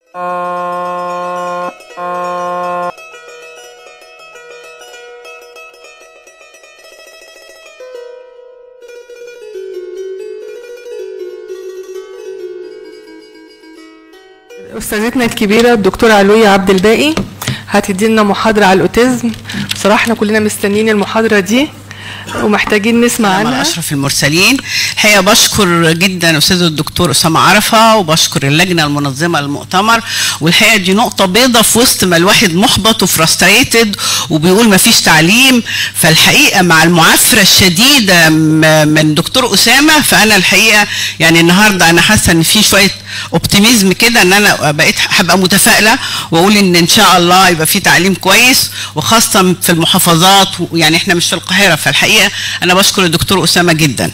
أستاذتنا الكبيرة الدكتورة علوية عبد الباقي هتدي لنا محاضرة على الأوتيزم. بصراحة احنا كلنا مستنيين المحاضرة دي ومحتاجين نسمع عنها. أشرف المرسلين. الحقيقة بشكر جدا أستاذ الدكتور أسامة عرفة وبشكر اللجنة المنظمة للمؤتمر، والحقيقة دي نقطة بيضة في وسط ما الواحد محبط وفرستريتد وبيقول ما فيش تعليم. فالحقيقة مع المعافرة الشديدة من دكتور أسامة، فأنا الحقيقة يعني النهاردة أنا حاسة إن في شوية اوبتيميزم كده، ان انا بقيت هبقى متفائله واقول ان شاء الله يبقى في تعليم كويس، وخاصه في المحافظات، يعني احنا مش في القاهره. فالحقيقه انا بشكر الدكتور اسامه جدا.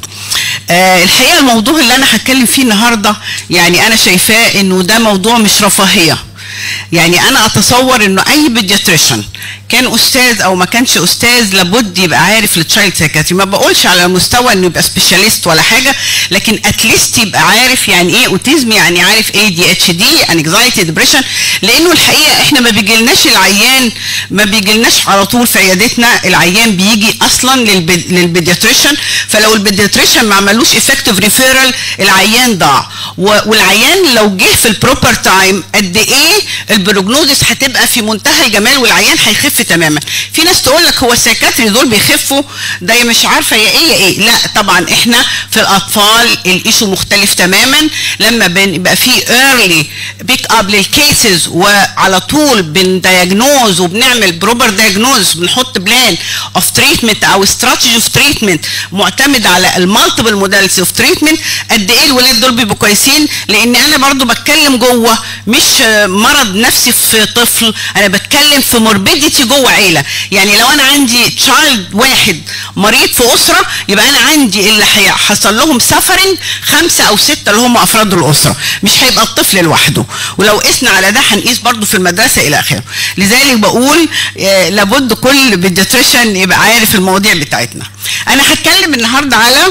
الحقيقه الموضوع اللي انا هتكلم فيه النهارده يعني انا شايفاه انه ده موضوع مش رفاهيه. يعني انا اتصور انه اي بيدياتريشن كان استاذ او ما كانش استاذ لابد يبقى عارف التشايلد سايكاتري. ما بقولش على مستوى انه يبقى سبيشاليست ولا حاجه، لكن اتليست يبقى عارف يعني ايه اوتيزم، يعني عارف ايه دي اتش دي، انكزايتي، ديبريشن. لانه الحقيقه احنا ما بيجيلناش العيان، ما بيجيلناش على طول في عيادتنا، العيان بيجي اصلا للبيدياتريشن. فلو البيدياتريشن ما عملوش افكتيف ريفيرال العيان ضاع. والعيان لو جه في البروبر تايم قد ايه البروجنوزس هتبقى في منتهى الجمال والعيان هيخف تماما. في ناس تقول لك هو السايكاتري دول بيخفوا، ده مش عارفه يا ايه. لا طبعا احنا في الاطفال الايشو مختلف تماما. لما بيبقى في ايرلي بيك اب للكيسز وعلى طول بندياجنوز وبنعمل بروبر دياجنوز، بنحط بلان اوف تريتمنت او استراتيجي اوف تريتمنت معتمد على المالتيبل موداليتي اوف تريتمنت، قد ايه الولاد دول بيبقوا كويسين. لان انا برضو بتكلم جوه مش مرض نفسي في طفل، انا بتكلم في موربيديتي جوه عيله. يعني لو انا عندي تشايلد واحد مريض في اسره، يبقى انا عندي اللي هيحصل لهم سفرنج 5 أو 6 اللي هم افراد الاسره، مش هيبقى الطفل لوحده. ولو قسنا على ده هنقيس برضو في المدرسه الى اخره. لذلك بقول لابد كل بيدياتريشن يبقى عارف المواضيع بتاعتنا. انا هتكلم النهارده على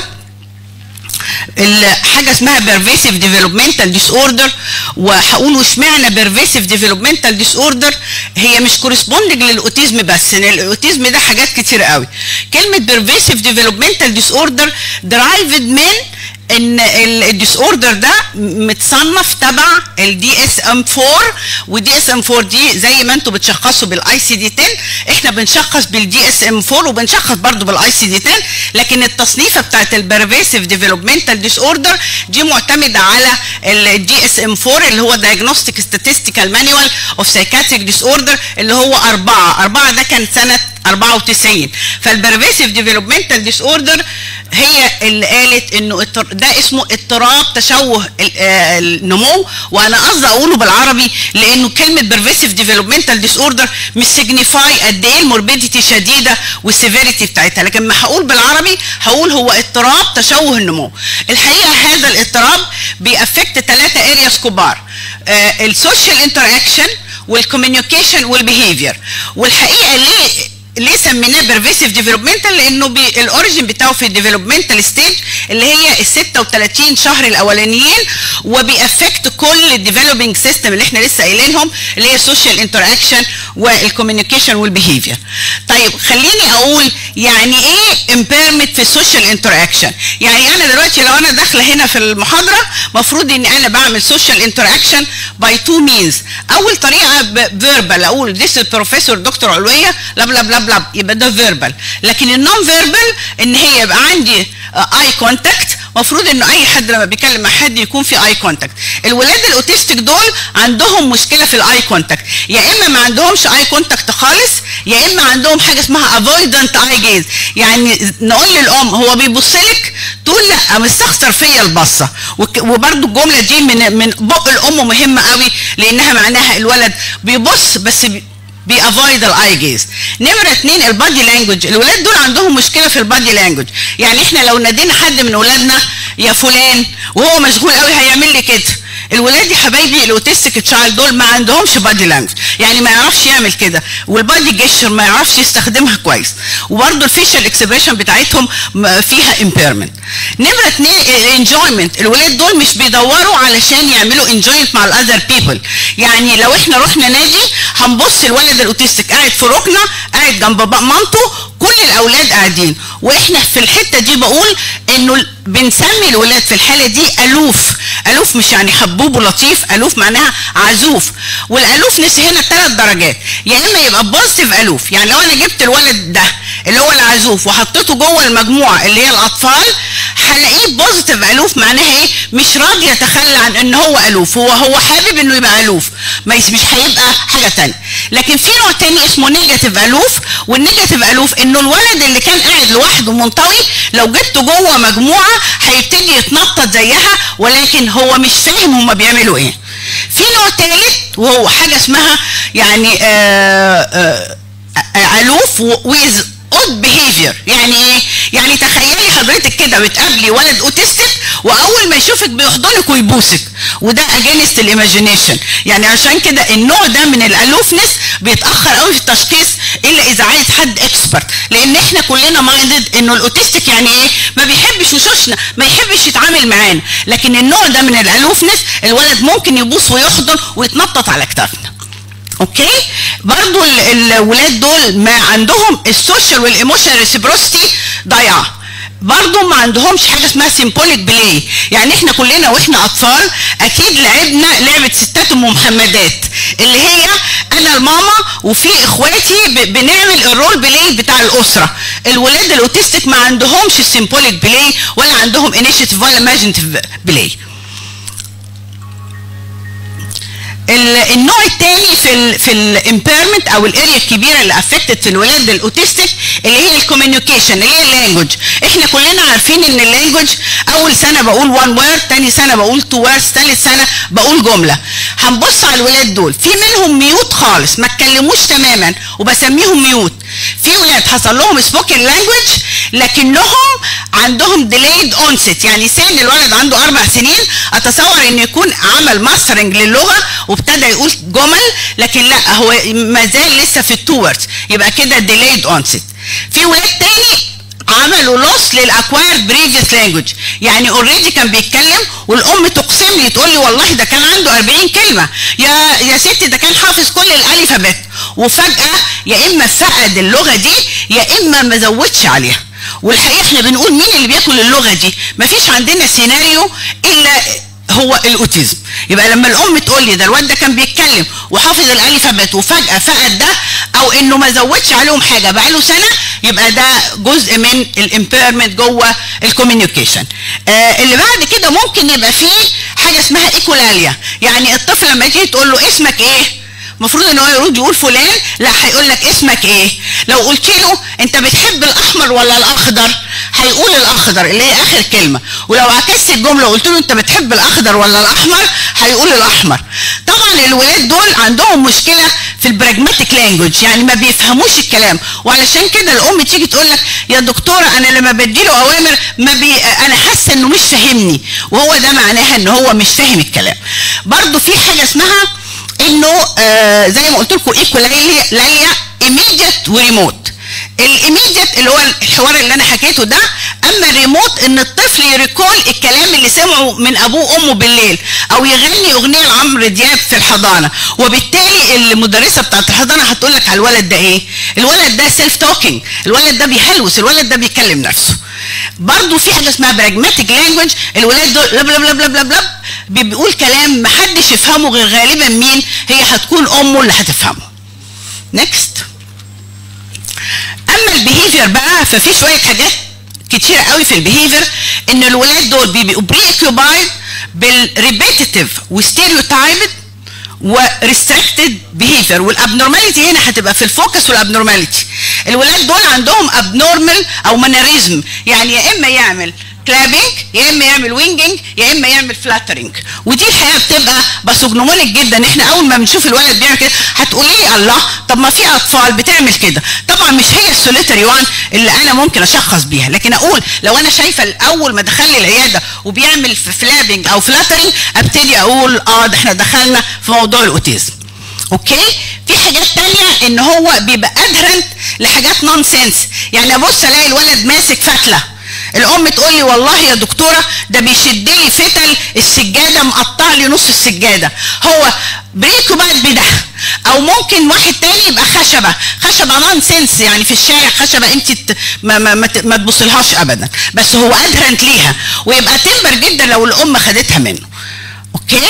حاجه اسمها Pervasive developmental disorder، وهقول اشمعنى Pervasive developmental disorder هي مش كورسبوندنج للاوتيزم بس، ان الاوتيزم ده حاجات كتير قوي. كلمه Pervasive developmental disorder derived من ان الديس اوردر ده متصنف تبع الدي اس ام 4، والدي اس ام 4 دي زي ما انتم بتشخصوا بالاي سي دي 10، احنا بنشخص بالدي اس ام 4 وبنشخص برضو بالاي سي دي 10. لكن التصنيفه بتاعت البرفيسيف ديفلوبمنتال ديس اوردر دي معتمده على الدي اس ام 4 اللي هو diagnostic statistical manual of psychiatric disorder اللي هو 4 ده كان سنه 94. فالبرفيسيف ديفلوبمنتال ديس اوردر هي اللي قالت انه ده اسمه اضطراب تشوه النمو، وانا قصدي اقوله بالعربي لانه كلمه برفيسيف ديفلوبمنتال ديس اوردر مش سيجنيفاي قد ايه الموربيديتي شديده والسيفيريتي بتاعتها، لكن ما هقول بالعربي هقول هو اضطراب تشوه النمو. الحقيقه هذا الاضطراب بيأفكت 3 ارياس كبار، السوشيال انتراكشن والكوميونيكيشن والبيهيفير. والحقيقه ليه سميناه برفيسيف ديفلوبمنتال؟ لانه الاوريجن بتاعه في الديفلوبمنتال ستيج اللي هي ال 36 شهر الاولانيين، وبيأفكت كل الديفلوبينج سيستم اللي احنا لسه قايلينهم اللي هي السوشيال انتراكشن والكوميونيكيشن والبيهيفير. طيب خليني اقول يعني ايه امبيرمنت في السوشيال انتراكشن. يعني انا دلوقتي لو انا داخله هنا في المحاضره مفروض ان انا بعمل سوشيال انتراكشن باي 2 مينز. اول طريقه فيربال، اقول ذيس بروفيسور دكتور علويه لا بلا بلا بلا، يبقى ده فيربال. لكن النون فيربال ان هي يبقى عندي اي كونتاكت، مفروض انه اي حد لما بيكلم مع حد يكون في اي كونتاكت. الولاد الاوتيستيك دول عندهم مشكله في الاي كونتاكت، يا اما ما عندهمش اي كونتاكت خالص، يا اما عندهم حاجه اسمها افويدنت اي جيز. يعني نقول للام هو بيبص لك تقول لا مستخسر فيا البصه. وبرده الجمله دي من بق الام مهمه قوي، لانها معناها الولد بيبص بس بيافويد الاي جيز. نمره 2 البادي لانجوج. الولاد دول عندهم مشكله في البادي لانجوج. يعني احنا لو نادينا حد من ولادنا يا فلان وهو مشغول قوي هيعمل لي كده، الولاد يا حبايبي الاوتستيك تشايلد دول ما عندهمش بادي لانجوج، يعني ما يعرفش يعمل كده، والبادي جيستشر ما يعرفش يستخدمها كويس، وبرده الفيشال اكسبريشن بتاعتهم فيها امبيرمنت. نمره 2 الانجويمنت، الولاد دول مش بيدوروا علشان يعملوا انجويمنت مع الاذر بيبل، يعني لو احنا رحنا نادي هنبص الولد الاوتستيك قاعد في ركنه قاعد جنب مامته، كل الاولاد قاعدين، واحنا في الحته دي بقول انه بنسمي الولاد في الحاله دي الوف. الوف مش يعني حبوب ولطيف، الوف معناها عزوف، والالوفنس هنا 3 درجات، يا اما يبقى بوزيتيف الوف، يعني لو انا جبت الولد ده اللي هو العزوف وحطيته جوه المجموعه اللي هي الاطفال هلاقيه بوزيتيف الوف، معناها ايه؟ مش راضي يتخلى عن ان هو الوف، هو حابب انه يبقى الوف، مش هيبقى حاجه ثانيه. لكن في نوع ثاني اسمه نيجاتيف الوف، والنيجاتيف الوف انه الولد اللي كان قاعد لوحده منطوي لو جبته جوه مجموعه هيبتدي يتنطط زيها، ولكن هو مش فاهم هما بيعملوا ايه. في نوع ثالث وهو حاجه اسمها يعني الوف with odd behavior، يعني ايه؟ يعني تخيلي حضرتك كده بتقابلي ولد اوتستيك واول ما يشوفك بيحضنك ويبوسك، وده against الايماجينيشن، يعني عشان كده النوع ده من الالوفنس بيتاخر قوي في التشخيص الا اذا عايز حد اكسبرت، لان احنا كلنا مايندد انه الاوتستيك يعني ايه؟ ما بيحبش وشوشنا، ما يحبش يتعامل معانا، لكن النوع ده من الالوفنس الولد ممكن يبوس ويحضن ويتنطط على كتافنا. اوكي؟ برضو الولاد دول ما عندهم السوشيال والايموشنال ريسيبروسيتي ضايعه، برضو ما عندهمش حاجه اسمها سيمبوليك بلاي، يعني احنا كلنا واحنا اطفال اكيد لعبنا لعبه ستات ام محمدات اللي هي انا الماما وفي اخواتي بنعمل الرول بلاي بتاع الاسره. الولاد الاوتستيك ما عندهمش السيمبوليك بلاي ولا عندهم انيشيتيف ولا ايماجينيتيف بلاي. النوع الثاني في الامبيرمنت او الاريا الكبيره اللي افكتد في الولاد الاوتستيك اللي هي الكوميونيكيشن، اللي هي اللانجوج. احنا كلنا عارفين ان اللانجوج اول سنه بقول 1 وورد، ثاني سنه بقول 2 ووردز، ثالث سنه بقول جمله. هنبص على الولاد دول، في منهم ميوت خالص ما اتكلموش تماما وبسميهم ميوت، في ولاد حصل لهم سبوكن لانجوج لكنهم عندهم ديلايد اونست، يعني سن الولد عنده 4 سنين اتصور انه يكون عمل ماسترنج للغه وابتدى يقول جمل، لكن لا هو ما زال لسه في التوردز، يبقى كده ديلايد اونست. في ولاد تاني عملوا لوس للاكوايرد بريفيوس لانجوج، يعني اوريدي كان بيتكلم والام تقسم لي تقول لي والله ده كان عنده 40 كلمه، يا ستي ده كان حافظ كل الالفابت، وفجاه يا اما فقد اللغه دي يا اما ما زودش عليها. والحقيقه احنا بنقول مين اللي بياكل اللغه دي؟ مفيش عندنا سيناريو الا هو الاوتيزم. يبقى لما الام تقول لي ده الواد ده كان بيتكلم وحافظ الالفابت وفجاه فقد ده، او انه ما زودش عليهم حاجه بقاله سنه، يبقى ده جزء من الامبيرمنت جوه الكوميونيكيشن. اللي بعد كده ممكن يبقى فيه حاجه اسمها ايكولاليا، يعني الطفل لما تيجي تقول له اسمك ايه؟ المفروض ان هو يرد يقول فلان، لا هيقول لك اسمك ايه؟ لو قلت له انت بتحب الاحمر ولا الاخضر؟ هيقول الاخضر اللي هي اخر كلمه، ولو عكست الجمله وقلت له انت بتحب الاخضر ولا الاحمر؟ هيقول الاحمر. طبعا الولاد دول عندهم مشكله في البراجماتيك لانجوج، يعني ما بيفهموش الكلام، وعلشان كده الام تيجي تقول لك يا دكتوره انا لما بديله اوامر انا حاسه انه مش فاهمني، وهو ده معناها ان هو مش فاهم الكلام. برضو في حاجه اسمها انه زي ما قلت لكم ايكولاليا ايميديت وريموت. الايميديت اللي هو الحوار اللي انا حكيته ده، اما الريموت ان الطفل يريكول الكلام اللي سمعه من ابوه وامه بالليل، او يغني اغنيه لعمرو دياب في الحضانه، وبالتالي المدرسه بتاعت الحضانه هتقول لك على الولد ده ايه؟ الولد ده سيلف توكينج، الولد ده بيهلوس، الولد ده بيكلم نفسه. برضه في حاجه اسمها براجماتيك لانجوج، الولاد دول بلا بلا بلا بلا بلا بيقول كلام محدش يفهمه غير غالبا مين؟ هي هتكون امه اللي هتفهمه. نيكست. اما البيهيفير بقى ففي شويه حاجات كتيره قوي في البيهيفير، ان الولاد دول بيبقوا بري اوكيوبايد بالريبيتيتيف وستيريوتايبد وريستريكتد بيهيفير، والابنورماليتي هنا هتبقى في الفوكس والابنورماليتي. الولاد دول عندهم ابنورمال او مانيريزم، يعني يا اما يعمل كلابينج، يا اما يعمل وينجنج، يا اما يعمل فلاترنج. ودي الحقيقه بتبقى باسوجنومونيك جدا. احنا اول ما بنشوف الولد بيعمل كده هتقولي لي الله، طب ما في اطفال بتعمل كده. طبعا مش هي السوليتري وان اللي انا ممكن اشخص بيها، لكن اقول لو انا شايفه اول ما دخل لي العياده وبيعمل فلابنج او فلاترنج ابتدي اقول ده احنا دخلنا في موضوع الاوتيزم. اوكي؟ في حاجات تانية ان هو بيبقى ادهرنت لحاجات نون سنس. يعني ابص الاقي الولد ماسك فتله، الام تقول لي والله يا دكتوره ده بيشد لي فتل السجاده، مقطع لي نص السجاده. هو بريكو بقى بده. او ممكن واحد تاني يبقى خشبه نون سنس، يعني في الشارع خشبه انت ما تبصلهاش ابدا، بس هو ادهرنت ليها ويبقى تمبر جدا لو الام خدتها منه. اوكي؟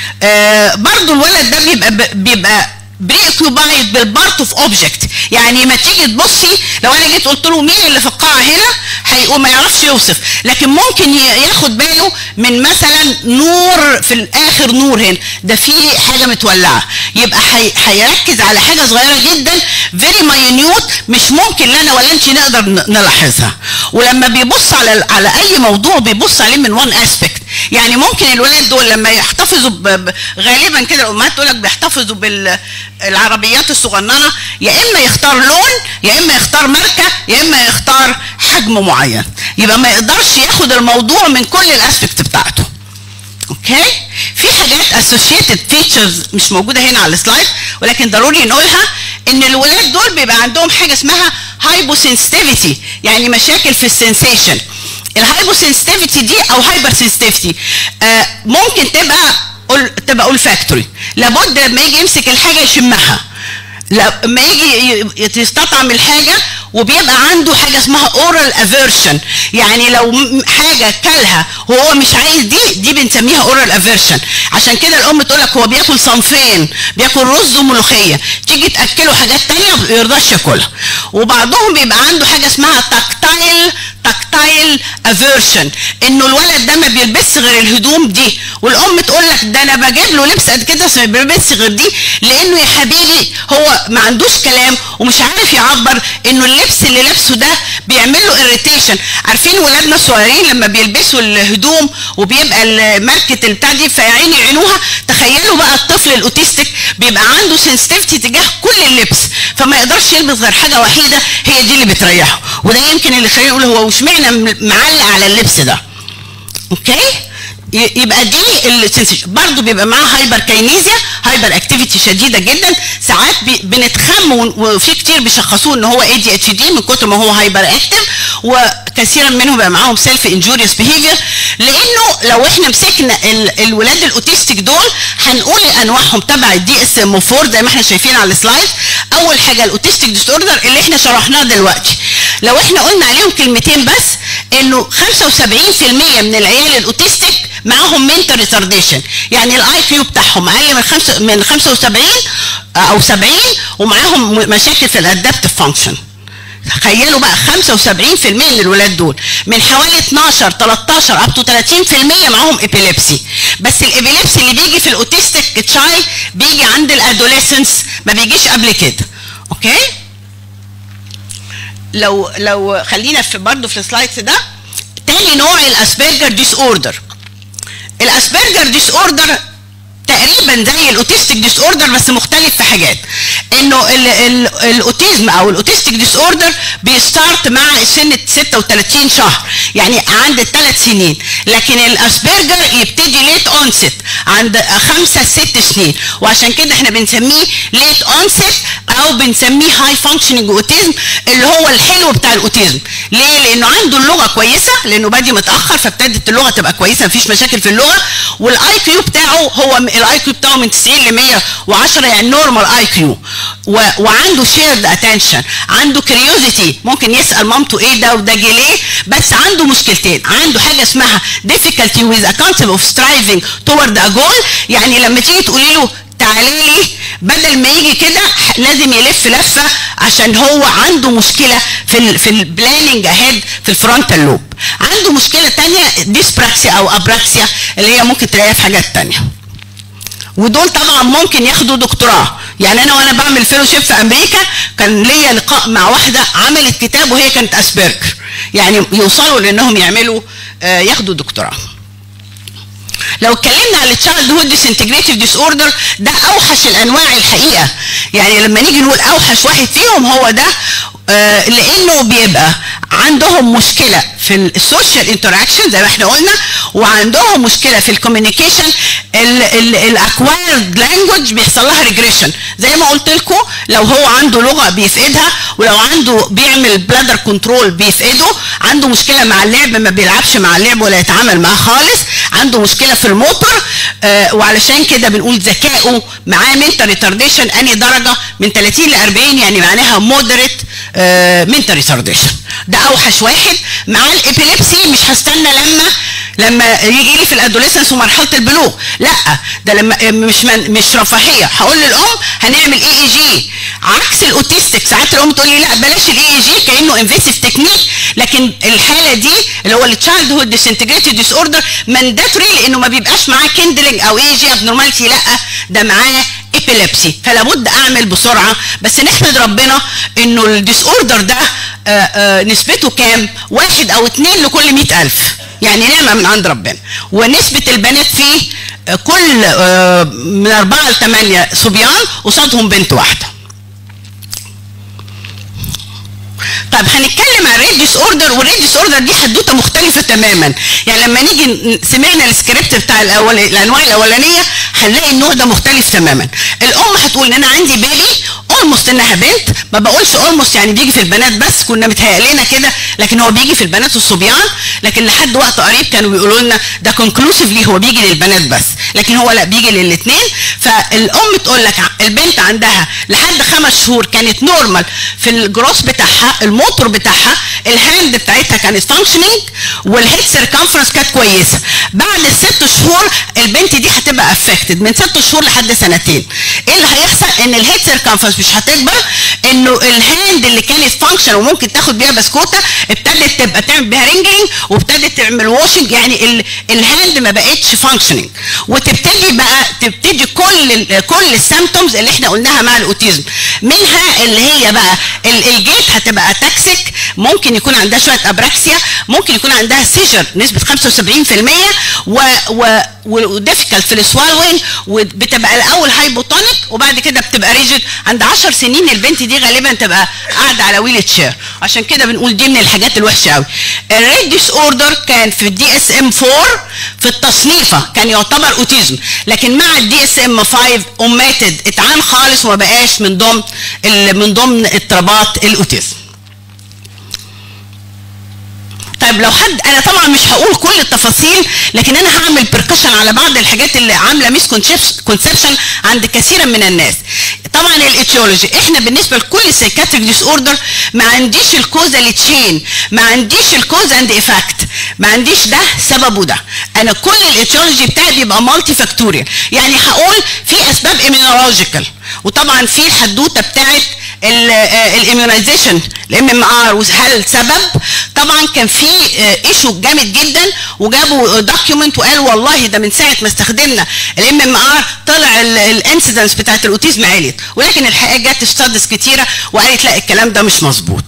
برضو الولد ده بيبقى بريكوبايد بالبارت اوف اوبجكت. يعني ما تيجي تبصي لو انا جيت قلت له مين اللي في القاعه هنا هيقوم ما يعرفش يوصف، لكن ممكن ياخد باله من مثلا نور في الاخر، نور هنا ده في حاجه متولعه، يبقى هيركز على حاجه صغيره جدا فيري ماينيوت مش ممكن لا انا ولا انت نقدر نلاحظها. ولما بيبص على اي موضوع بيبص عليه من وان اسبكت. يعني ممكن الولاد دول لما يحتفظوا غالبا كده الامهات تقول لك بيحتفظوا بالعربيات الصغننه، يا اما يختار لون، يا اما يختار ماركه، يا اما يختار حجم معين، يبقى ما يقدرش ياخد الموضوع من كل الاسبكت بتاعته. اوكي؟ في حاجات اسوشيتد فيتشرز مش موجوده هنا على السلايد ولكن ضروري نقولها، ان الولاد دول بيبقى عندهم حاجه اسمها هايبوسنسيتيفيتي، يعني مشاكل في السنسيشن. الهايبوسنسيتيفيتي دي او هايبر سنسيتيفيتي ممكن تبقى اولفاكتوري، لابد لما يجي يمسك الحاجه يشمها، لما يجي يستطعم الحاجه، وبيبقى عنده حاجه اسمها اورال افيرشن، يعني لو حاجه كلها وهو مش عايز دي بنسميها اورال افيرشن. عشان كده الام تقول لك هو بياكل صنفين، بياكل رز وملوخيه، تيجي تاكله حاجات ثانيه ما بيرضاش ياكلها. وبعضهم بيبقى عنده حاجه اسمها تاكتايل افيرشن، انه الولد ده ما بيلبسش غير الهدوم دي، والام تقول لك ده انا بجيب له لبس قد كده بس ما بيلبسش غير دي، لانه يا حبيبي هو ما عندوش كلام ومش عارف يعبر انه اللبس اللي لابسه ده بيعمل له اريتيشن. عارفين ولادنا الصغيرين لما بيلبسوا الهدوم وبيبقى ماركه البتاع دي في عيني يعينوها، تخيلوا بقى الطفل الاوتيستيك بيبقى عنده سنسيتيفيتي تجاه كل اللبس، فما يقدرش يلبس غير حاجه وحيده هي دي اللي بتريحه، وده يمكن اللي خلينا نقول هو واشمعنى معلق على اللبس ده. اوكي؟ يبقى دي السنسيشن. برضه بيبقى معاه هايبر كاينيزيا، هايبر اكتيفيتي شديده جدا، ساعات بنتخم وفي كتير بيشخصوه ان هو ADHD من كتر ما هو هايبر اكتيف، وكثيرا منهم بقى معاهم سيلف انجوريوس بيهيفير. لانه لو احنا مسكنا الولاد الاوتيستيك دول هنقول انواعهم تبع الDSM-4 زي ما احنا شايفين على السلايد. اول حاجه الاوتيستيك ديس اوردر اللي احنا شرحناه دلوقتي، لو احنا قلنا عليهم كلمتين بس، انه 75% من العيال الاوتيستيك معاهم منتال ريتارديشن، يعني الاي كيو بتاعهم اقل من 75 او 70 ومعاهم مشاكل في الادابتيف فانكشن. تخيلوا بقى 75% من الولاد دول، من حوالي 12 13 اب تو 30% معاهم ابيليبسي. بس الابيليبسي اللي بيجي في الاوتيستيك تشايلد بيجي عند الادوليسنس، ما بيجيش قبل كده. اوكي؟ لو خلينا في برضه في السلايدز ده، تاني نوع الاسبرجر ديس اوردر. الاسبرجر ديس اوردر تقريبا زي الاوتيستيك ديس اوردر بس مختلف في حاجات، انه الاوتيزم او الاوتيستيك ديس اوردر بيستارت مع سن 36 شهر، يعني عند 3 سنين، لكن الاسبرجر يبتدي ليت اونست عند 5 6 سنين، وعشان كده احنا بنسميه ليت اونست او بنسميه هاي فانكشننج اوتيزم، اللي هو الحلو بتاع الاوتيزم. ليه؟ لانه عنده اللغه كويسه، لانه بادي متاخر فابتدت اللغه تبقى كويسه، مفيش مشاكل في اللغه، والاي كيو بتاعه هو الاي كيو بتاعه من 90 ل 110، يعني نورمال اي كيو، وعنده شيرد اتنشن، عنده كريوزيتي، ممكن يسال مامته ايه ده وده جه ليه، بس عنده مشكلتين، عنده حاجه اسمها difficulty with a concept of striving toward a goal، يعني لما تيجي تقولي له تعالي لي بدل ما يجي كده لازم يلف لفه عشان هو عنده مشكله في البلاننج اهيد في الفرونتال لوب. عنده مشكله ثانيه ديسبراكسيا او ابراكسيا اللي هي ممكن تلاقيها في حاجات ثانيه. ودول طبعا ممكن ياخدوا دكتوراه، يعني انا وانا بعمل فيلوشيب في امريكا كان ليا لقاء مع واحده عملت كتاب وهي كانت اسبرجر، يعني يوصلوا لانهم يعملوا ياخدوا دكتوراه. لو اتكلمنا على التشايلد هود ديسنتجريتيف ديس اوردر، ده اوحش الانواع الحقيقه. يعني لما نيجي نقول اوحش واحد فيهم هو ده، لانه بيبقى عندهم مشكله في السوشيال انتراكشن زي ما احنا قلنا، وعندهم مشكله في الكوميونيكيشن. الاكوايرد لانجوج بيحصل لها ريجريشن، زي ما قلت لكم لو هو عنده لغه بيفقدها، ولو عنده بيعمل بلادر كنترول بيفقده، عنده مشكله مع اللعب ما بيلعبش مع اللعب ولا يتعامل معاه خالص، عنده مشكله في الموتور. وعلشان كده بنقول ذكائه معاه منتال ريتارديشن انهي درجه من 30 ل 40، يعني معناها مودريت منتال ريتارديشن. ده اوحش واحد. مع الابيليبسي مش هستنى لما يجي لي في الادوليسنس ومرحله البلوغ، لا ده لما مش رفاهيه. هقول للام هنعمل اي جي، عكس الاوتيستيك. ساعات الام تقول لي لا بلاش الاي جي كانه انفيسيف تكنيك، لكن الحاله دي اللي هو التشايلد هود ديسنتجريتيف ديس اوردر مانداتوري، لانه ما بيبقاش معاه كندلنج او اي جي ابنورماليتي، لا ده معاه ابيليبسي، فلا بد اعمل بسرعه. بس نحمد ربنا انه الديس اوردر ده نسبته كام؟ 1 أو 2 لكل 100,000، يعني نعمه من عند ربنا. ونسبه البنات فيه كل من 4 ل 8 صبيان قصادهم بنت واحده. طب هنتكلم عن الريت ديس اوردر، والريت ديس اوردر دي حدوته مختلفه تماما. يعني لما نيجي سمعنا السكريبت بتاع الانواع الاولانيه هنلاقي النوع ده مختلف تماما. الام هتقول ان انا عندي بيبي اولموست انها بنت، ما بقولش اولموست يعني بيجي في البنات بس، كنا متهيأ لنا كده، لكن هو بيجي في البنات والصبيان، لكن لحد وقت قريب كانوا بيقولوا لنا ده كونكلوسيفلي هو بيجي للبنات بس، لكن هو لا بيجي للاثنين. فالام تقول لك البنت عندها لحد 5 شهور كانت نورمال في الجروس بتاعها، الموتور بتاعها، الهاند بتاعتها كانت فانكشنينج، والهيد سيركمفرنس كانت كويسه. بعد ال6 شهور البنت دي هتبقى افكتد من 6 شهور لحد 2 سنين. ايه اللي هيحصل؟ ان الهيد سيركمفرنس مش هتكبر، انه الهاند اللي كانت فانكشن وممكن تاخد بيها بسكوته ابتدت تبقى تعمل بيها رينجلينج وابتدت تعمل واشنج، يعني الهاند ما بقتش فانكشنينج، وتبتدي بقى كل السيمبتومز اللي احنا قلناها مع الاوتيزم، منها اللي هي بقى الجيت هتبقى تاكسيك، ممكن يكون عندها شويه ابراكسيا، ممكن يكون عندها سيجر نسبه 75%، وديفيكالت في السوالوينج، وبتبقى الاول هايبوتونيك وبعد كده بتبقى ريجيد. عند 10 سنين البنت دي غالبا تبقى قاعده على ويل تشير، عشان كده بنقول دي من الحاجات الوحشه قوي. الريت ديس اوردر كان في الدي اس ام 4 في التصنيفه كان يعتبر اوتيزم، لكن مع الدي اس ام 5 اوميتد اتعان خالص وما بقاش من ضمن اضطرابات الاوتيزم. طيب لو حد، انا طبعا مش هقول كل التفاصيل، لكن انا هعمل بركشن على بعض الحاجات اللي عامله ميس كونسبشن عند كثير من الناس. طبعا الاتيولوجي، احنا بالنسبه لكل سايكاتريك ديس اوردر ما عنديش الكوزال تشين، ما عنديش الكوز اند افكت، ما عنديش ده سببه ده، انا كل الاتيولوجي بتاعي بيبقى مالتي فاكتوريال. يعني هقول في اسباب ايميونولوجيكال، وطبعا في الحدوته بتاعت الاميونيزيشن الام ام ار، هل سبب؟ طبعا كان في ايشو جامد جدا، وجابوا دوكيومنت وقالوا والله ده من ساعه ما استخدمنا الام ام ار طلع الانسيدنس بتاعت الاوتيزم عليت، ولكن الحقيقه جت ستاديز كتيره وقالت لا الكلام ده مش مظبوط.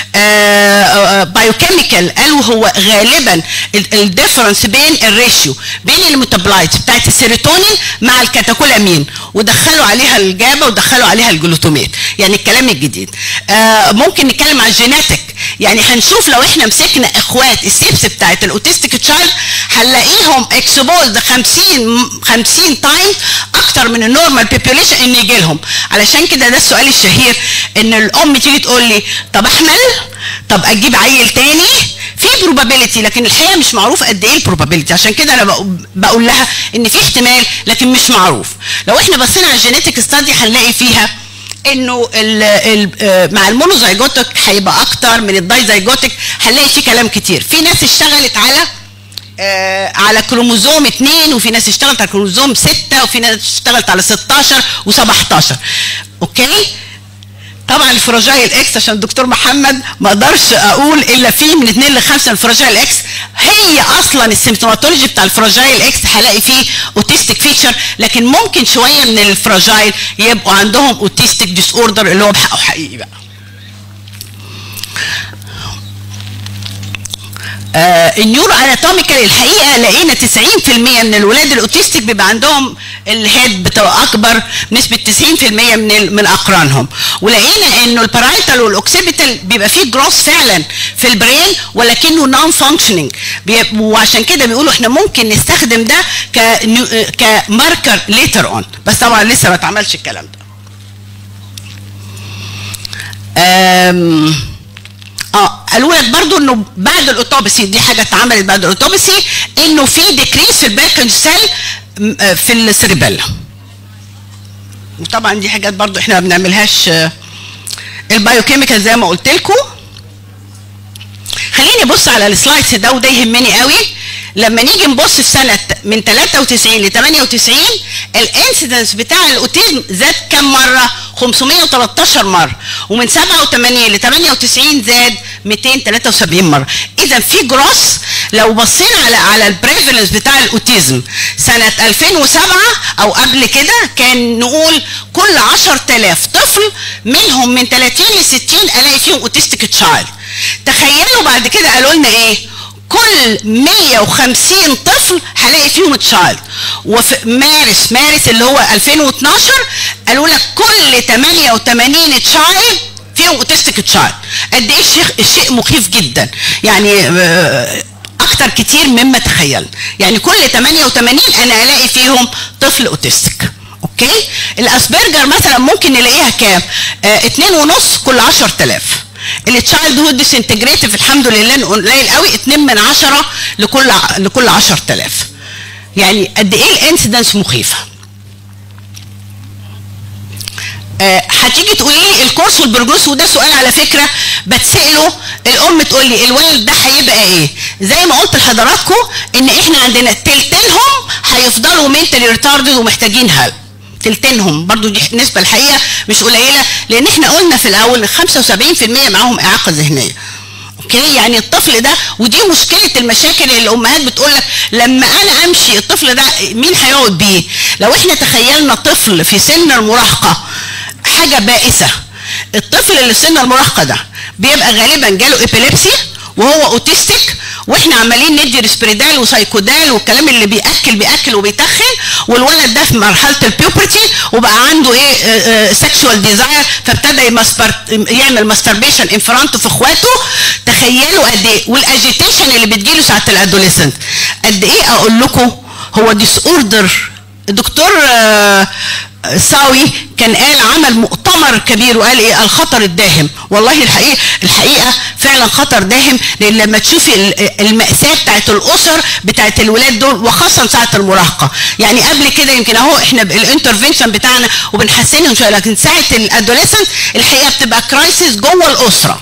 بايوكيميكال قالوا هو غالبا الديفرنس بين الريشيو بين الميتابولايتس بتاعت السيروتونين مع الكاتاكولامين، ودخلوا عليها الجابا ودخلوا عليها الجلوتامات، يعني الكلام الجديد. ممكن نتكلم على الجيناتيك، يعني هنشوف لو احنا مسكنا اخوات السيبس بتاعت الاوتيستيك تشايلد هنلاقيهم اكسبوزد 50 تايم اكتر من النورمال بوبيوليشن ان يجي لهم. علشان كده ده السؤال الشهير ان الام تيجي تقول لي طب احمل، طب اجيب عيل تاني، في بروبابيلتي، لكن الحقيقه مش معروف قد ايه البروبابيلتي. عشان كده انا بقول لها ان في احتمال لكن مش معروف. لو احنا بصينا على الجينيتيك ستادي هنلاقي فيها انه مع المونوزايجوتيك هيبقى اكتر من الدايزايجوتيك، هنلاقي فيه كلام كتير. في ناس اشتغلت على كروموزوم 2، وفي ناس اشتغلت على كروموزوم 6، وفي ناس اشتغلت على 16 و17. اوكي، طبعا الفراجايل اكس عشان الدكتور محمد ما اقدرش اقول الا فيه من 2 ل 5 الفراجايل اكس، هي اصلا السيمتوماتولوجي بتاع الفراجايل اكس هلاقي فيه اوتيستيك فيتشر، لكن ممكن شويه من الفراجايل يبقوا عندهم اوتيستيك ديس اوردر اللي هو بحقه حقيقي بقى. النيورو اناتوميكال الحقيقه لقينا 90% من الولاد الاوتيستيك بيبقى عندهم الهيد بتبقى اكبر بنسبه 90% من اقرانهم، ولقينا انه البارايتال والاوكسيبيتال بيبقى فيه جروس فعلا في البرين ولكنه نون فانكشننج، وعشان كده بيقولوا احنا ممكن نستخدم ده كماركر ليتر اون، بس طبعا لسه ما اتعملش الكلام ده. قالوا لك برضو انه بعد الاوتوبسي، دي حاجه اتعملت بعد الاوتوبسي، انه في ديكريس في الباكن سيل في السيربيلا. وطبعا دي حاجات برضو احنا ما بنعملهاش. البايوكيميكال زي ما قلت لكم. خليني ابص على السلايدز ده وده يهمني قوي. لما نيجي نبص في سنه من 93 ل 98 الانسيدنس بتاع الاوتيزم زاد كم مره؟ 513 مره، ومن 87 ل 98 زاد 273 مره. اذا في جروس. لو بصينا على البريفالنس بتاع الاوتيزم سنه 2007 او قبل كده كان نقول كل 10,000 طفل منهم من 30 ل 60 الاقي فيهم اوتيستيك تشايلد. تخيلوا بعد كده قالوا لنا ايه؟ كل 150 طفل هلاقي فيهم تشايلد. وفي مارس اللي هو 2012 قالوا لك كل 88 تشايلد فيهم اوتيستيك تشايلد. قد ايه الشيء مخيف جدا، يعني اكتر كتير مما تخيلنا. يعني كل 88 انا الاقي فيهم طفل اوتيستيك. اوكي؟ الاسبرجر مثلا ممكن نلاقيها كام؟ 2.5 كل 10,000. التشايلد هود ديسنتجريتيف الحمد لله قليل قوي، 2 من 10 لكل 10,000. يعني قد ايه الانسيدنس مخيفه. هتيجي تقولي لي الكورس والبروجرس، وده سؤال على فكره بتساله الام، تقول لي الولد ده هيبقى ايه؟ زي ما قلت لحضراتكم ان احنا عندنا تلتينهم هيفضلوا منتالي ريتاردد ومحتاجين هيلب. تلتينهم برضو دي نسبه الحقيقه مش قليله، لان احنا قلنا في الاول 75% معاهم اعاقه ذهنيه. اوكي؟ يعني الطفل ده، ودي مشكله المشاكل اللي الامهات بتقول لك لما انا امشي الطفل ده مين هيقعد بيه؟ لو احنا تخيلنا طفل في سن المراهقه حاجه بائسه، الطفل اللي في سن المراهقه ده بيبقى غالبا جاله ابيليبسي وهو اوتيستيك، واحنا عمالين ندي ريسبريدال وسايكودال والكلام اللي بياكل وبيتخن، والولد ده في مرحله البيوبرتي وبقى عنده ايه سيكشوال ديزاير، فابتدى يعمل ماستربيشن انفرانت في اخواته. تخيلوا قد ايه، والاجيتيشن اللي بتجيله ساعه الادوليسنت قد ايه. اقول لكم هو ديس اوردر. الدكتور ساوي كان عمل مؤتمر كبير وقال ايه؟ الخطر الداهم. والله الحقيقه فعلا خطر داهم، لان لما تشوفي المأساة بتاعت الاسر بتاعت الولاد دول، وخاصه ساعه المراهقه. يعني قبل كده يمكن اهو احنا الانترفنشن بتاعنا وبنحسنهم شويه، لكن ساعه الادوليسنت الحقيقه بتبقى كرايسيس جوه الاسره.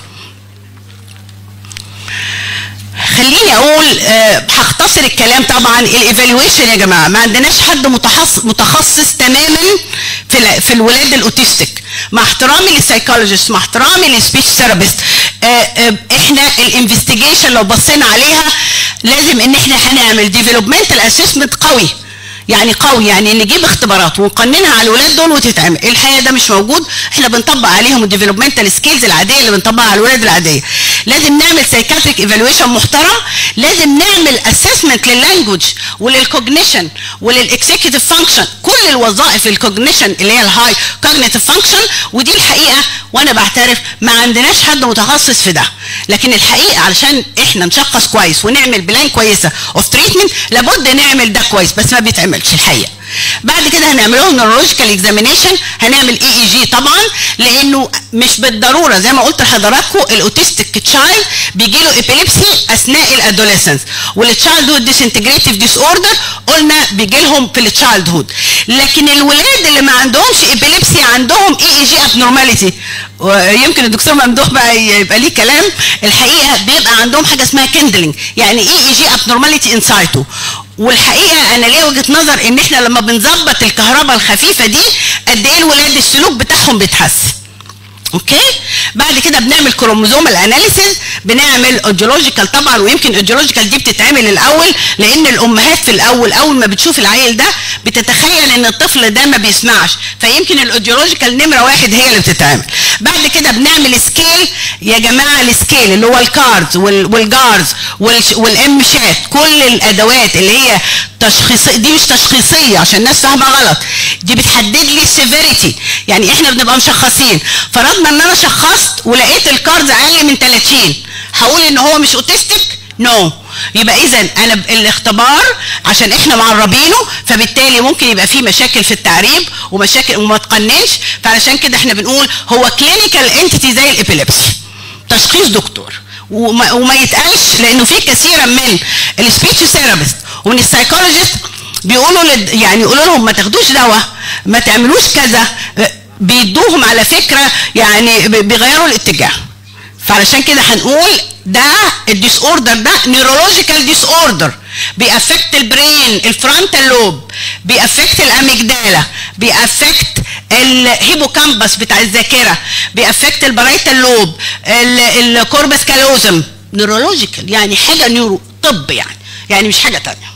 خليني اقول هختصر الكلام. طبعا الايفالويشن يا جماعه ما عندناش حد متخصص تماما في الولاد الاوتيستيك، مع احترامي للسايكولوجيست، مع احترامي للسبيتش ثيرابيست. احنا الانفستيجيشن لو بصينا عليها لازم ان احنا هنعمل ديفلوبمنتال اسسمنت قوي، يعني نجيب اختبارات ونقننها على الولاد دول وتتعمل. الحقيقه ده مش موجود. احنا بنطبق عليهم الديفلوبمنتال سكيلز العاديه اللي بنطبقها على الولاد العاديه. لازم نعمل سايكاتريك ايفالويشن محترم، لازم نعمل اسسمنت لللانجوج وللكوجنيشن وللاكسكيوتيف فانكشن، كل الوظائف الكوجنيشن اللي هي الهاي كوجنيتيف فانكشن. ودي الحقيقه وانا بعترف ما عندناش حد متخصص في ده، لكن الحقيقه علشان احنا نشخص كويس ونعمل بلان كويسه اوف تريتمنت لابد نعمل ده كويس، بس ما بيتعملش الحقيقه. بعد كده هنعمل لهم نيورولوجيكال اكزامينيشن، هنعمل EEG طبعا، لانه مش بالضروره زي ما قلت لحضراتكم الاوتيستيك تشايلد بيجي له ابيليبسي اثناء الادوليسنس، والتشايلد هود ديسنتجريتيف ديس اوردر قلنا بيجي لهم في التشايلد هود. لكن الولاد اللي ما عندهمش ابيليبسي عندهم EEG ابنورماليتي، ويمكن الدكتور ممدوح بقى يبقى ليه كلام. الحقيقه بيبقى عندهم حاجه اسمها كندلينج، يعني EEG ابنورماليتي انسايتو. والحقيقه انا ليا وجهه نظر ان احنا لما بنظبط الكهرباء الخفيفه دي قد ايه الولاد السلوك بتاعهم بيتحسن. اوكي؟ بعد كده بنعمل كروموزومال اناليسيز، بنعمل ايديولوجيكال طبعا، ويمكن ايديولوجيكال دي بتتعمل الاول لان الامهات في الاول اول ما بتشوف العيل ده بتتخيل ان الطفل ده ما بيسمعش، فيمكن الايديولوجيكال نمره واحد هي اللي بتتعمل. بعد كده بنعمل سكيل يا جماعه، السكيل اللي هو الكاردز والجارز والام شات، كل الادوات اللي هي تشخيصيه، دي مش تشخيصيه عشان الناس فاهمه غلط، دي بتحدد لي السيفيريتي. يعني احنا بنبقى مشخصين، فرضنا ان انا شخصت ولقيت الكاردز اقل من 30، هقول ان هو مش اوتستيك؟ نو. يبقى اذا انا الاختبار عشان احنا معربينه، فبالتالي ممكن يبقى فيه مشاكل في التعريب ومشاكل وما تقننش، فعلشان كده احنا بنقول هو كلينيكال انتيتي زي الابيليبسي، تشخيص دكتور، وما يتقالش، لانه في كثيرا من السبيتش ثيرابيست ومن السايكولوجيست بيقولوا يعني يقولوا لهم ما تاخدوش دواء، ما تعملوش كذا، بيدوهم على فكره يعني بيغيروا الاتجاه. فعلشان كده هنقول ده الديس اوردر ده نيورولوجيكال ديس اوردر، بيأفكت البرين، الفرونتال لوب، بيأفكت الاميجدالا، بيأفكت الهيبوكامبس بتاع الذاكره، بيأفكت البرايتال لوب، الكوربس كالوزم، نيورولوجيكال يعني حاجه نيورو طب يعني مش حاجه ثانيه.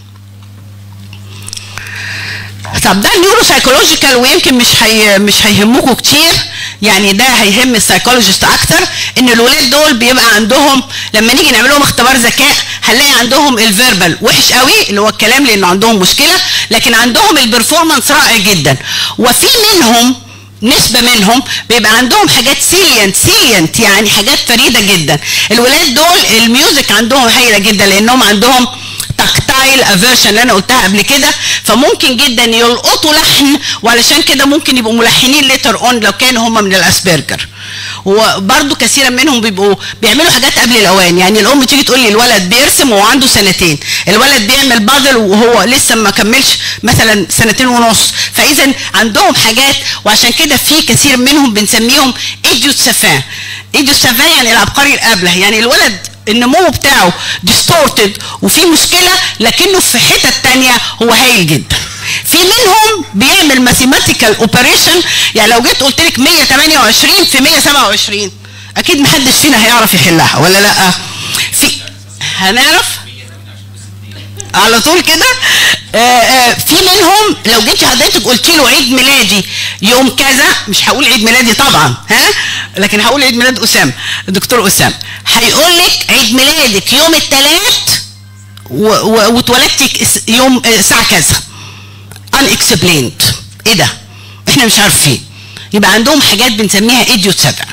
طب ده النيورو سايكولوجيكال، ويمكن مش هيهمكم كتير، يعني ده هيهم السايكولوجيست اكتر، ان الولاد دول بيبقى عندهم لما نيجي نعمل لهم اختبار ذكاء هنلاقي عندهم الفيربال وحش قوي اللي هو الكلام لانه عندهم مشكله، لكن عندهم البرفورمانس رائع جدا. وفي منهم نسبه منهم بيبقى عندهم حاجات سيلينت يعني حاجات فريده جدا. الولاد دول الميوزك عندهم هايله جدا لانهم عندهم تاكتايل افيرشن اللي انا قلتها قبل كده، فممكن جدا يلقطوا لحن، وعلشان كده ممكن يبقوا ملحنين ليتر اون لو كانوا هم من الاسبرجر. وبرده كثيرا منهم بيبقوا بيعملوا حاجات قبل الاوان، يعني الام تيجي تقول لي الولد بيرسم وهو عنده 2 سنين، الولد بيعمل بازل وهو لسه ما كملش مثلا 2.5 سنين، فاذا عندهم حاجات، وعشان كده في كثير منهم بنسميهم ايديوسافان. ايديوسافان يعني العبقري الابله، يعني الولد النمو بتاعه ديستورتد وفي مشكله، لكنه في حته ثانيه هو هايل جدا. في منهم بيعمل ماثيماتيكال اوبريشن، يعني لو جيت قلت لك 128 في 127 اكيد محدش فينا هيعرف يحلها ولا لا؟ هنعرف على طول كده. في منهم لو جيت حضرتك قلت له عيد ميلادي يوم كذا، مش هقول عيد ميلادي طبعا لكن هقول عيد ميلاد اسامه، الدكتور اسامه، هيقول لك عيد ميلادك يوم الثلاث واتولدتي يوم الساعه كذا. unexplained. ايه ده؟ احنا مش عارفين. يبقى عندهم حاجات بنسميها ايديوسافان.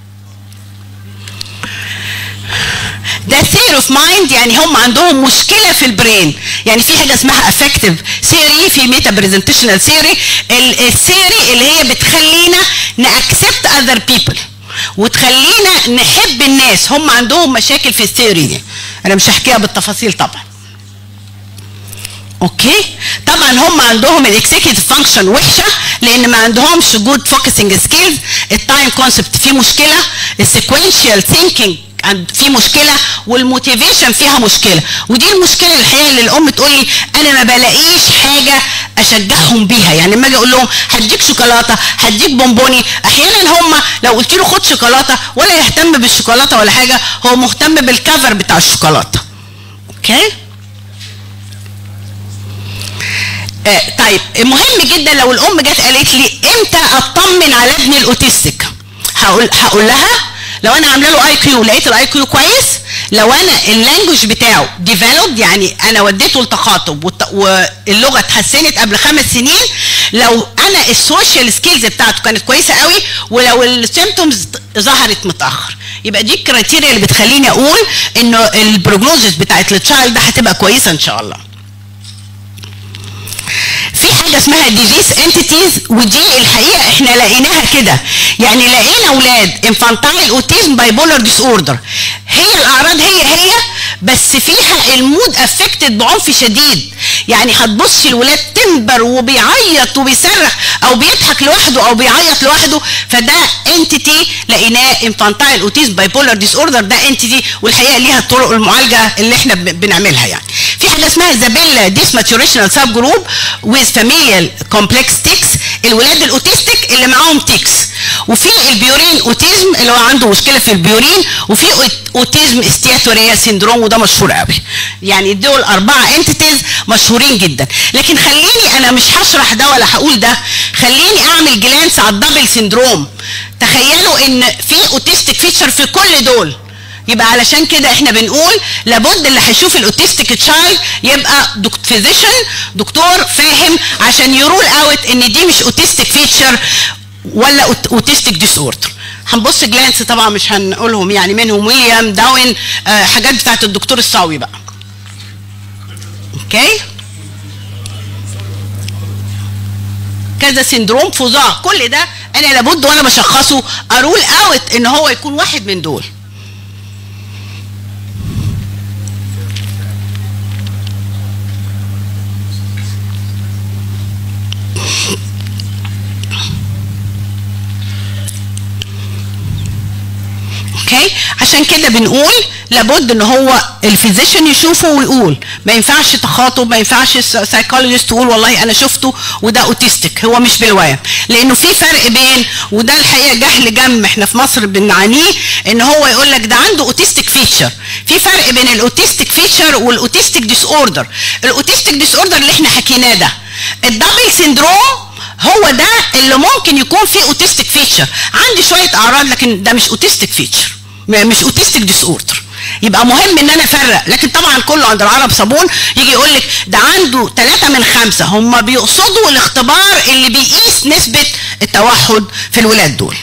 ده theory of mind، يعني هم عندهم مشكله في البرين، يعني في حاجه اسمها affective theory، في meta presentational theory، الثيوري اللي هي بتخلينا نأكسبت other people وتخلينا نحب الناس. هم عندهم مشاكل في الثيوري دي، انا مش هحكيها بالتفاصيل طبعا. اوكي، طبعا هم عندهم الاكسكيوتيف فانكشن وحشه لان ما عندهمش جود فوكسنج سكيلز، التايم كونسبت فيه مشكله، السيكوينشال ثينكينج في مشكله، والموتيفيشن فيها مشكله. ودي المشكله الحقيقه اللي الام تقول لي انا ما بلاقيش حاجه اشجعهم بيها، يعني لما اجي اقول لهم هديك شوكولاته هديك بونبوني، احيانا هم لو قلت له خد شوكولاته ولا يهتم بالشوكولاته ولا حاجه، هو مهتم بالكفر بتاع الشوكولاته. اوكي، طيب مهم جدا لو الام جت قالت لي امتى اطمن على ابني الاوتستيك، هقول لها لو انا عامله له اي كيو لقيت الاي كيو كويس، لو انا اللانجوج بتاعه ديفلوبد يعني انا وديته لتخاطب واللغه اتحسنت قبل 5 سنين، لو انا السوشيال سكيلز بتاعته كانت كويسه قوي، ولو السيمبتومز ظهرت متاخر، يبقى دي الكرايتيريا اللي بتخليني اقول انه البروجنوزس بتاعت التشايلد ده هتبقى كويسه ان شاء الله. في حاجه اسمها ديزيز انتيتيز، ودي الحقيقه احنا لقيناها كده، يعني لقينا اولاد انفانتايل اوتيزم باي بولر ديس اوردر، هي الاعراض هي بس فيها المود افكتد بعنف شديد، يعني هتبصي الولاد تنبر وبيعيط وبيصرخ او بيضحك لوحده او بيعيط لوحده، فده انتيتي لقيناه انفانتايل اوتيزم باي بولر ديس اوردر، ده انتيتي، والحقيقه ليها طرق المعالجه اللي احنا بنعملها. يعني في حاجه اسمها زابيلا ديس ماتوريشنال سب جروب ويز فاميليال كومبلكس تيكس، الولاد الاوتيستيك اللي معاهم تيكس، وفي البيورين اوتيزم اللي هو عنده مشكله في البيورين، وفي اوتيزم استياتوريا سيندروم وده مشهور قوي. يعني دول 4 انتيتيز مشهورين جدا. لكن خليني انا مش هشرح ده ولا هقول ده، خليني اعمل جلانس على الدبل سيندروم. تخيلوا ان في اوتيستيك فيتشر في كل دول. يبقى علشان كده احنا بنقول لابد اللي هيشوف الاوتيستيك تشايلد يبقى فيزيشن، دكتور فاهم، عشان يرول اوت ان دي مش اوتيستيك فيتشر ولا اوتيستيك ديس اوردر. هنبص جلانس طبعا مش هنقولهم، يعني منهم ويليام داون، حاجات بتاعت الدكتور الصاوي بقى. اوكي، كذا سندروم فظاع، كل ده انا لابد وانا بشخصه ارول اوت ان هو يكون واحد من دول. اوكي، عشان كده بنقول لابد ان هو الفيزيشن يشوفه ويقول، ما ينفعش تخاطب، ما ينفعش سايكولوجيست تقول والله انا شفته وده اوتيستيك، هو مش بالوهم، لانه في فرق بين، وده الحقيقه جهل جم احنا في مصر بنعانيه، ان هو يقول لك ده عنده اوتيستيك فيتشر. في فرق بين الاوتيستيك فيتشر والاوتيستيك ديس اوردر. الاوتيستيك ديس اوردر اللي احنا حكيناه ده، الدبل سيندروم هو ده اللي ممكن يكون فيه اوتيستيك فيتشر، عندي شويه اعراض لكن ده مش اوتيستيك فيتشر، مش اوتيستيك ديس اوردر. يبقى مهم ان انا افرق. لكن طبعا كله عند العرب صابون، يجي يقول لك ده عنده 3 من 5، هم بيقصدوا الاختبار اللي بيقيس نسبه التوحد في الولاد دول.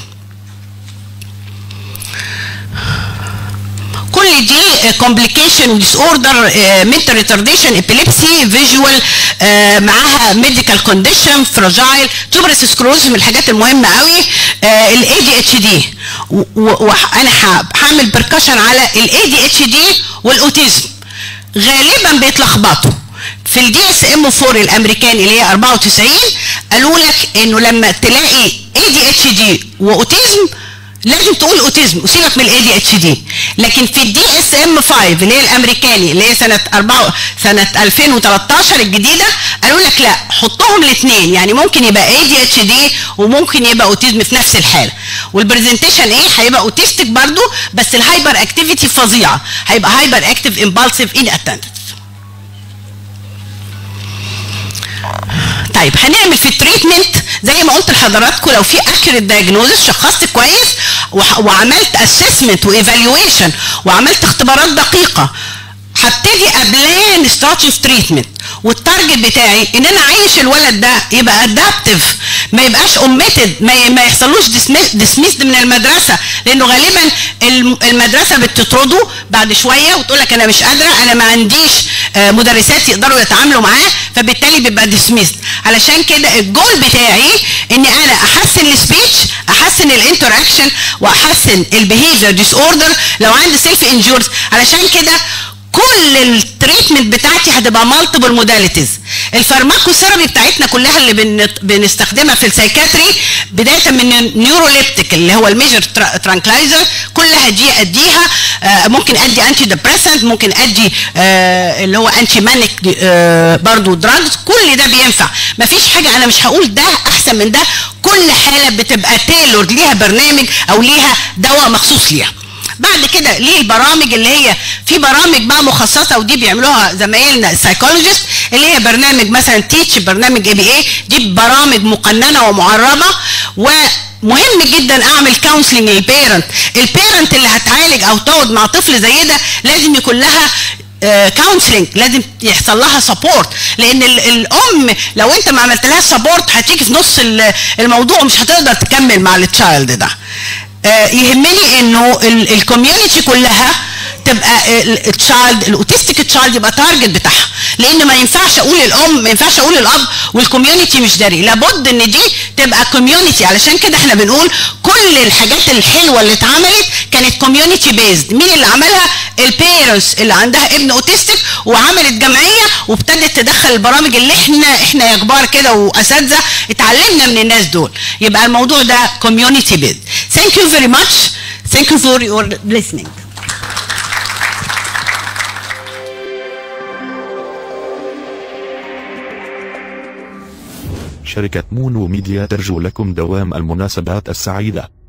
كل دي كومبليكيشن وديس اوردر، منتال ريتارديشن، ابيليبسي، فيجوال، معاها ميديكال كونديشن، فراجايل، توبرس سكلوز، من الحاجات المهمه قوي الاي دي اتش دي. وانا هعمل بركشن على الاي دي اتش دي والاوتيزم. غالبا بيتلخبطوا في الدي اس ام 4 الامريكاني اللي هي 94، قالوا لك انه لما تلاقي اي دي اتش دي واوتيزم لازم تقول اوتيزم وسيبك من الاي دي اتش دي. لكن في الدي اس ام 5 اللي هي الامريكاني اللي هي سنه 2013 الجديده، قالوا لك لا، حطهم الاثنين، يعني ممكن يبقى اي دي اتش دي وممكن يبقى اوتيزم في نفس الحاله. والبرزنتيشن ايه؟ هيبقى اوتيستيك برضو، بس الهايبر اكتيفيتي فظيعه، هيبقى هايبر اكتيف امبالسيف ان اتندنس. طيب هنعمل في التريتمنت زي ما قلت لحضراتكم، لو في اكيوريت دايجنوزس، شخصت كويس وعملت اسسمنت وايفالويشن وعملت اختبارات دقيقه، هبتدي ابلان استراتيجي اوف تريتمنت. والتارجت بتاعي ان انا اعيش الولد ده يبقى ادابتيف، ما يبقاش اوميتد، ما يحصلوش ديسميسد من المدرسه، لانه غالبا المدرسه بتطرده بعد شويه وتقول لك انا مش قادره، انا ما عنديش مدرسات يقدروا يتعاملوا معاه، فبالتالي بيبقى ديسميسد. علشان كده الجول بتاعي ان انا احسن السبيتش، احسن الانتراكشن، واحسن البيهيفير ديس اوردر لو عندي سيلف انجورز. علشان كده كل التريتمنت بتاعتي هتبقى مالتيبل موداليتيز. الفارماكوثيرابي بتاعتنا كلها اللي بنستخدمها في السايكاتري، بدايه من النيوروليبتيك اللي هو الميجر ترانكلايزر، كلها دي اديها، ممكن ادي انتي ديبريسنت، ممكن ادي اللي هو انتي مانيك برضو دراجز، كل ده بينفع. مفيش حاجه انا مش هقول ده احسن من ده، كل حاله بتبقى تيلورد، ليها برنامج او ليها دواء مخصوص ليها. بعد كده ليه البرامج اللي هي في برامج بقى مخصصه، ودي بيعملوها زمايلنا السايكولوجيست، اللي هي برنامج مثلا تيتش، برنامج اي بي اي، دي برامج مقننه ومعربه. ومهم جدا اعمل كونسلنج للبيرنت. البيرنت اللي هتعالج او تقعد مع طفل زي ده لازم يكون لها كونسلنج، لازم يحصل لها سبورت، لان الام لو انت ما عملتلهاش سبورت هتيجي في نص الموضوع ومش هتقدر تكمل مع التشايلد ده. يهمني انه الكوميونتي كلها تبقى التشايلد، الاوتيستيك تشايلد يبقى تارجت بتاعها، لان ما ينفعش اقول الام، ما ينفعش اقول الاب والكوميونتي مش داري، لابد ان دي تبقى كوميونتي. علشان كده احنا بنقول كل الحاجات الحلوه اللي اتعملت كانت كوميونتي بيزد. مين اللي عملها؟ البيرنتس اللي عندها ابن اوتيستيك، وعملت جمعيه وابتدت تدخل البرامج اللي احنا يا كبار كده واساتذه اتعلمنا من الناس دول. يبقى الموضوع ده كوميونتي بيزد. Thank you very much. Thank you for your listening. شركة مونو ميديا ترجو لكم دوام المناسبات السعيدة.